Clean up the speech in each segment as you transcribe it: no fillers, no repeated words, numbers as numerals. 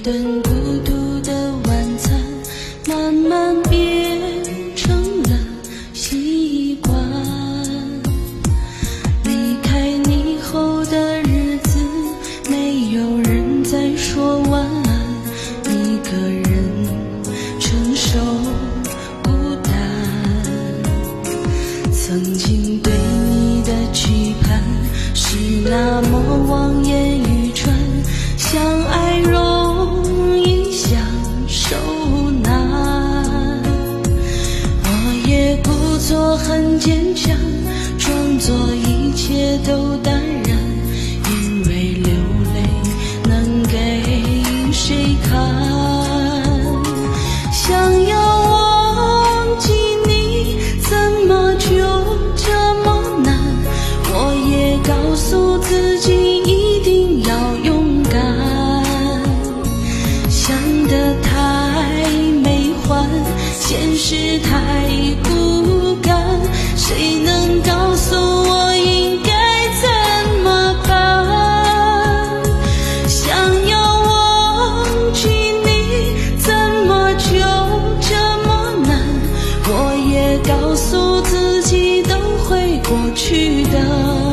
顿孤独的晚餐，慢慢变成了习惯。离开你后的日子，没有人再说晚安，一个人承受孤单。曾经对你的期盼是那么望眼欲穿，相爱容易相守难。我也故作很坚强，装作一切都淡然，因为流泪能给谁看？想要忘记你，怎么就这么难？我也告诉自己一定要勇敢，想得太美幻，现实太骨感，谁能告诉我应该怎么办？想要忘记你，怎么就这么难？我也告诉自己都会过去的，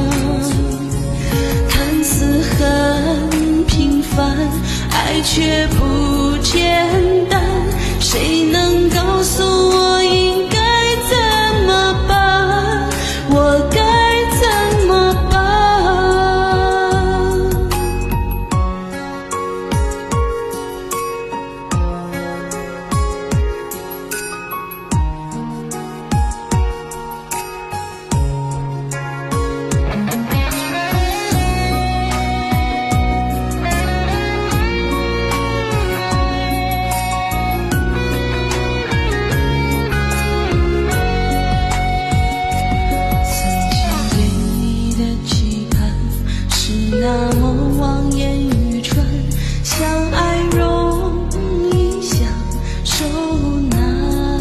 看似很平凡，爱却不简单，谁能告诉我应该怎么办？我该怎么办？那么望眼欲穿，相爱容易相守难。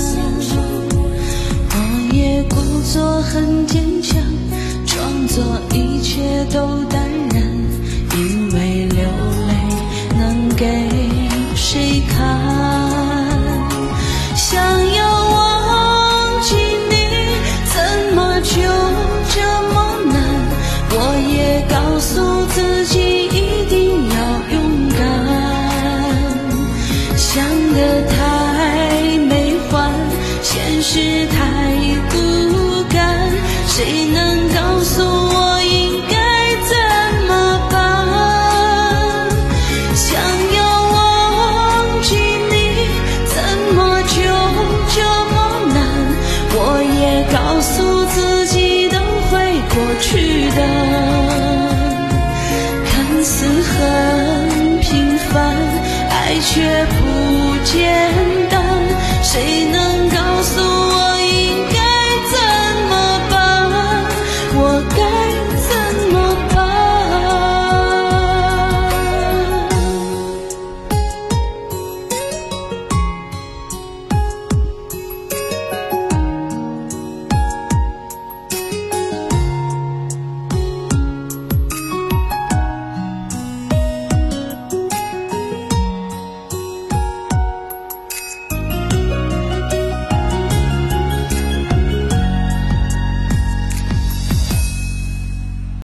我也故作很坚强，装作一切都淡然，因为流泪能给谁看？想要忘记你，怎么就这么难？我也告诉自己一定要勇敢，想得太美幻，现实太骨感，谁能告诉我应该怎么办？想要忘记你，怎么就这么难？我也告诉自己都会过去的，看似很平凡，爱却不简